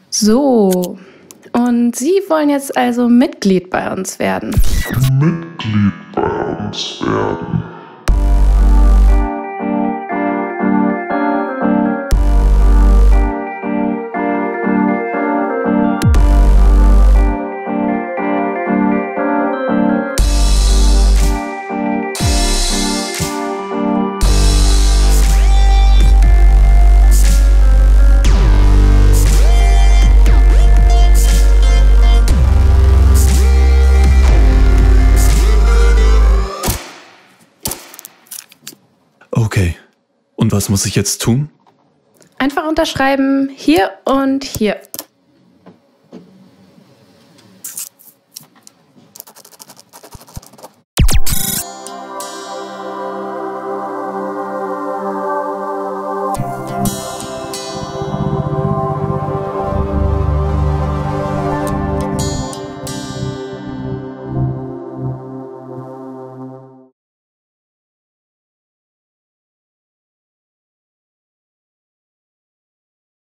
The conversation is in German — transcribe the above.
So, und Sie wollen jetzt also Mitglied bei uns werden? Mitglied bei uns werden. Okay, und was muss ich jetzt tun? Einfach unterschreiben, hier und hier.